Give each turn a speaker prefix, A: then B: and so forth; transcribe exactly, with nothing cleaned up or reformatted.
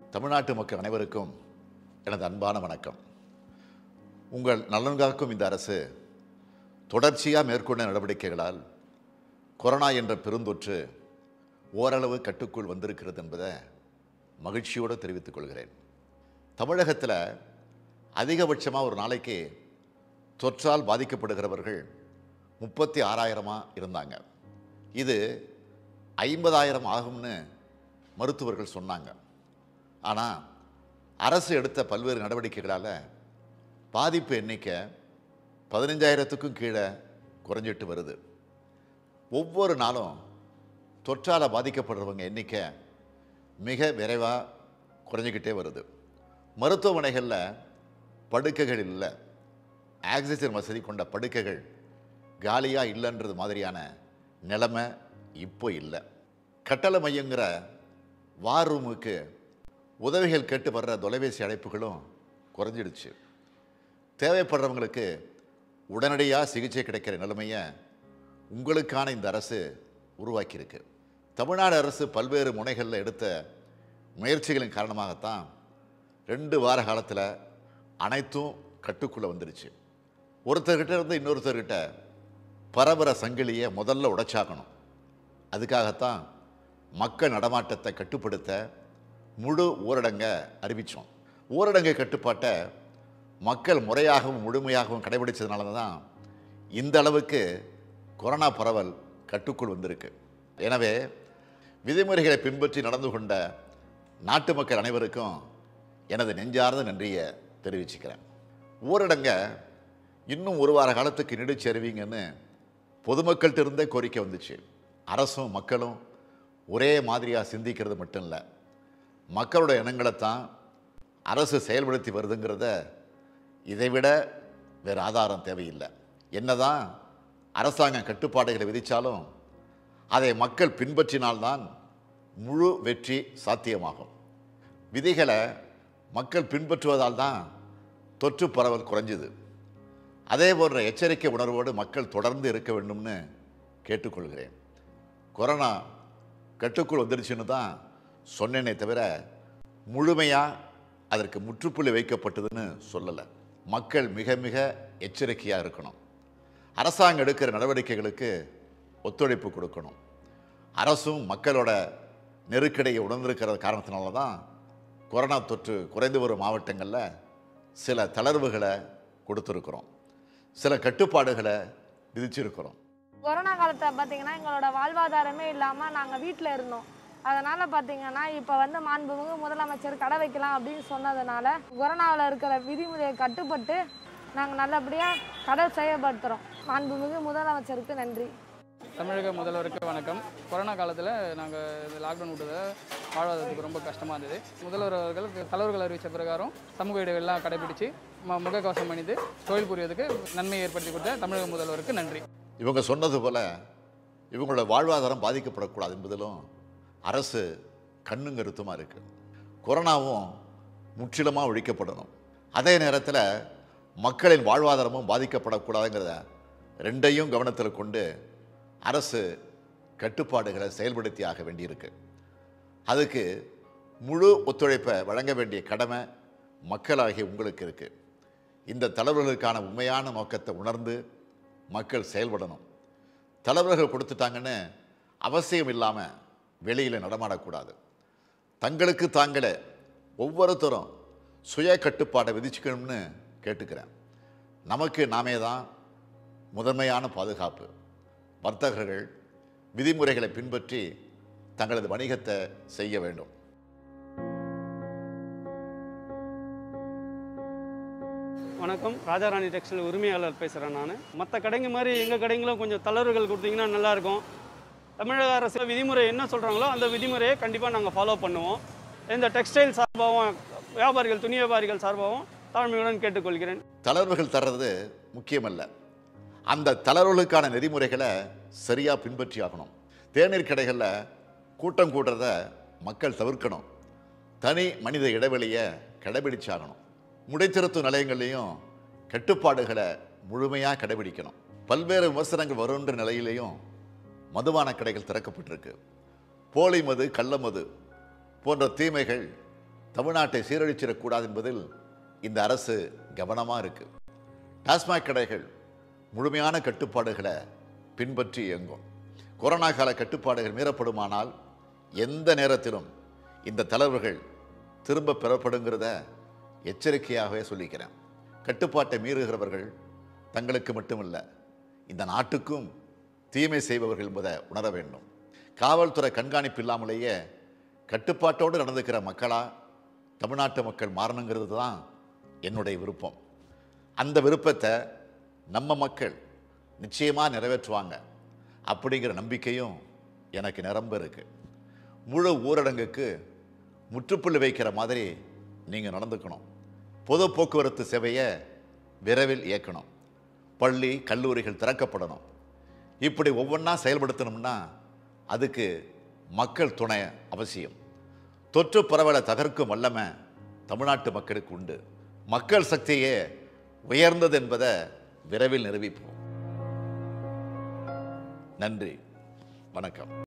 A: தமிழ்நாட்டு மக்கள் அனைவருக்கும் எனது அன்பான வணக்கம். உங்கள் நலன் காக்கும் இந்த அரசு தொடர்ச்சியாக மேற்கொண்ட நடவடிக்கைகளால் கொரோனா என்ற பெருந்தொற்று ஓரளவு கட்டுக்குள் வந்திருக்கிறது என்பதை மகிழ்ச்சியோடு தெரிவித்துக் கொள்கிறேன். தமிழகத்தில் அதிகபட்சமாக ஒரு நாளைக்கு தொற்றால் பாதிக்கப்படுகிறவர்கள் முப்பத்தி ஆறாயிரமாக இருந்தாங்க. இது ஐம்பதாயிரம் ஆகும்னு மருத்துவர்கள் சொன்னாங்க. ஆனால் அரசு எடுத்த பல்வேறு நடவடிக்கைகளால் பாதிப்பு எண்ணிக்கை பதினஞ்சாயிரத்துக்கும் கீழே குறைஞ்சிட்டு வருது. ஒவ்வொரு நாளும் தொற்றால் பாதிக்கப்படுறவங்க எண்ணிக்கை மிக விரைவாக குறைஞ்சிக்கிட்டே வருது. மருத்துவமனைகளில் படுக்கைகள் இல்லை, ஆக்சிஜன் வசதி கொண்ட படுக்கைகள் காலியாக இல்லைன்றது மாதிரியான நிலைமை இப்போ இல்லை. கட்டளை மையங்கிற வார் ரூமுக்கு உதவிகள் கேட்டு வர்ற தொலைபேசி அழைப்புகளும் குறைஞ்சிடுச்சு. தேவைப்படுறவங்களுக்கு உடனடியாக சிகிச்சை கிடைக்கிற நிலைமையை உங்களுக்கான இந்த அரசு உருவாக்கியிருக்கு. தமிழ்நாடு அரசு பல்வேறு முனைகளில் எடுத்த முயற்சிகளின் காரணமாகத்தான் ரெண்டு வார காலத்தில் அனைத்தும் கட்டுக்குள்ளே வந்துடுச்சு. ஒருத்தர்கிட்ட இருந்து இன்னொருத்தர்கிட்ட பரபர சங்கிலியை முதல்ல உடைச்சாக்கணும். அதுக்காகத்தான் மக்கள் நடமாட்டத்தை கட்டுப்படுத்த முழு ஊரடங்கை அறிவித்தோம். ஊரடங்கு கட்டுப்பாட்டை மக்கள் முறையாகவும் முழுமையாகவும் கடைபிடிச்சதுனால தான் இந்த அளவுக்கு கொரோனா பரவல் கட்டுக்குள் வந்திருக்கு. எனவே விதிமுறைகளை பின்பற்றி நடந்து கொண்ட நாட்டு மக்கள் அனைவருக்கும் எனது நெஞ்சார்ந்த நன்றியை தெரிவிச்சுக்கிறேன். ஊரடங்கை இன்னும் ஒரு வார காலத்துக்கு நீடிச்சு அறிவிங்கன்னு பொதுமக்கள்கிட்ட இருந்தே கோரிக்கை வந்துச்சு. அரசும் மக்களும் ஒரே மாதிரியாக சிந்திக்கிறது மட்டும் இல்லை, மக்களோட எண்ணங்களைத்தான் அரசு செயல்படுத்தி வருதுங்கிறத இதைவிட வேறு ஆதாரம் தேவையில்லை. என்னதான் அரசாங்கம் கட்டுப்பாடுகளை விதித்தாலும் அதை மக்கள் பின்பற்றினால்தான் முழு வெற்றி சாத்தியமாகும். விதிகளை மக்கள் பின்பற்றுவதால் தான் தொற்று பரவல் குறைஞ்சுது. அதே போன்ற எச்சரிக்கை உணர்வோடு மக்கள் தொடர்ந்து இருக்க வேண்டும்னு கேட்டுக்கொள்கிறேன். கொரோனா கட்டுக்குள் வந்துடுச்சுன்னு தான் சொன்னேனே தவிர முழுமையாக அதற்கு முற்றுப்புள்ளி வைக்கப்பட்டதுன்னு சொல்லலை. மக்கள் மிக மிக எச்சரிக்கையாக இருக்கணும். அரசாங்கம் எடுக்கிற நடவடிக்கைகளுக்கு ஒத்துழைப்பு கொடுக்கணும். அரசும் மக்களோட நெருக்கடியை உணர்ந்திருக்கிற காரணத்தினால தான் கொரோனா தொற்று குறைந்து வரும் மாவட்டங்களில் சில தளர்வுகளை கொடுத்துருக்குறோம், சில கட்டுப்பாடுகளை விதிச்சிருக்கிறோம்.
B: கொரோனா காலத்தில் பார்த்தீங்கன்னா எங்களோட வாழ்வாதாரமே இல்லாமல் நாங்கள் வீட்டில் இருந்தோம். அதனால் பார்த்தீங்கன்னா இப்போ வந்து மாண்புமிகு முதலமைச்சர் கடை வைக்கலாம் அப்படின்னு சொன்னதுனால கொரோனாவில் இருக்கிற விதிமுறையை கட்டுப்பட்டு நாங்கள் நல்லபடியாக கடை செயல்படுத்துகிறோம். மாண்புமிகு முதலமைச்சருக்கு நன்றி.
C: தமிழக முதல்வருக்கு வணக்கம். கொரோனா காலத்தில் நாங்கள் இந்த லாக்டவுன் விட்டதை வாழ்வாதாரத்துக்கு ரொம்ப கஷ்டமாக இருந்தது. முதல்வர் அவர்கள் தலைவர்கள் அறிவித்த பிரகாரம் சமூக இடைவெளியெல்லாம் கடைபிடித்து ம முகக்கவசம் அணிந்து தொழில் புரிவதற்கு நன்மையை ஏற்படுத்தி கொடுத்த தமிழக முதல்வருக்கு நன்றி. இவங்க
A: சொன்னது போல் இவங்களோட வாழ்வாதாரம் பாதிக்கப்படக்கூடாது என்பதிலும் அரசு கண்ணும் கருத்துமாக இருக்குது. கொரோனாவும் முற்றிலுமாக ஒழிக்கப்படணும், அதே நேரத்தில் மக்களின் வாழ்வாதாரமும் பாதிக்கப்படக்கூடாதுங்கிறத ரெண்டையும் கவனத்தில் கொண்டு அரசு கட்டுப்பாடுகளை செயல்படுத்தி ஆக வேண்டியிருக்கு. அதுக்கு முழு ஒத்துழைப்பை வழங்க வேண்டிய கடமை மக்களாகிய உங்களுக்கு இருக்குது. இந்த தலைவர்களுக்கான உண்மையான நோக்கத்தை உணர்ந்து மக்கள் செயல்படணும். தலைவர்கள் கொடுத்துட்டாங்கன்னு அவசியம் இல்லாமல் வெளியில் நடமாடக்கூடாது. தங்களுக்கு தாங்களே ஒவ்வொருத்தரும் சுய கட்டுப்பாடை விதிச்சுக்கணும்னு கேட்டுக்கிறேன். நமக்கு நாமே தான் முதன்மையான பாதுகாப்பு. வர்த்தகர்கள் விதிமுறைகளை பின்பற்றி தங்களது வணிகத்தை செய்ய வேண்டும்.
D: வணக்கம், ராஜாராணி டெக்ஸ்டைல் உரிமையாளர் பேசுகிறேன் நான். மற்ற கடைங்க மாதிரி எங்கள் கடைங்களும் கொஞ்சம் தளர்வுகள் கொடுத்தீங்கன்னா நல்லாயிருக்கும். தமிழக அரசு விதிமுறை என்ன சொல்கிறாங்களோ அந்த விதிமுறையை கண்டிப்பாக நாங்கள் ஃபாலோ பண்ணுவோம். இந்த டெக்ஸ்டைல் சார்பாகவும் வியாபாரிகள் துணி வியாபாரிகள் சார்பாகவும் தாழ்மையுடன் கேட்டுக்கொள்கிறேன்.
A: தளர்வுகள் தர்றது முக்கியமல்ல, அந்த தளர்வுகளுக்கான நெறிமுறைகளை சரியாக பின்பற்றி ஆகணும். தேநீர் கடைகளில் கூட்டம் கூடுறத மக்கள் தவிர்க்கணும். தனி மனித இடைவெளியை கடைபிடிச்சாகணும். முடைத்திருத்தும் நிலையங்கள்லேயும் கட்டுப்பாடுகளை முழுமையாக கடைபிடிக்கணும். பல்வேறு விமர்சனங்கள் வருகின்ற நிலையிலையும் மதுபான கடைகள் திறக்கப்பட்டிருக்கு. போலி மது, கள்ள மது போன்ற தீமைகள் தமிழ்நாட்டை சீரழிச்சிடக்கூடாது என்பதில் இந்த அரசு கவனமாக இருக்கு. டாஸ்மாக் கடைகள் முழுமையான கட்டுப்பாடுகளை பின்பற்றி இயங்கும். கொரோனா கால கட்டுப்பாடுகள் மீறப்படுமானால் எந்த நேரத்திலும் இந்த தளர்வுகள் திரும்ப பெறப்படுங்கிறத எச்சரிக்கையாகவே சொல்லிக்கிறேன். கட்டுப்பாட்டை மீறுகிறவர்கள் தங்களுக்கு மட்டுமல்ல, இந்த நாட்டுக்கும் தீமை செய்பவர்கள் என்பதை உணர வேண்டும். காவல்துறை கண்காணிப்பு இல்லாமலேயே கட்டுப்பாட்டோடு நடந்துக்கிற மக்களா தமிழ்நாட்டு மக்கள் மாறணுங்கிறது தான் என்னுடைய விருப்பம். அந்த விருப்பத்தை நம்ம மக்கள் நிச்சயமாக நிறைவேற்றுவாங்க அப்படிங்கிற நம்பிக்கையும் எனக்கு நிரம்ப இருக்கு. முழு ஊரடங்குக்கு முற்றுப்புள்ளி வைக்கிற மாதிரி நீங்கள் நடந்துக்கணும். பொது போக்குவரத்து சேவையை விரைவில் இயக்கணும். பள்ளி கல்லூரிகள் திறக்கப்படணும். இப்படி ஒவ்வொன்றா செயல்படுத்தணும்னா அதுக்கு மக்கள் துணை அவசியம். தொற்று பரவலை தகர்க்கும் வல்லமை தமிழ்நாட்டு மக்களுக்கு உண்டு. மக்கள் சக்தியே உயர்ந்தது என்பதை விரைவில் நிரூபிப்போம். நன்றி, வணக்கம்.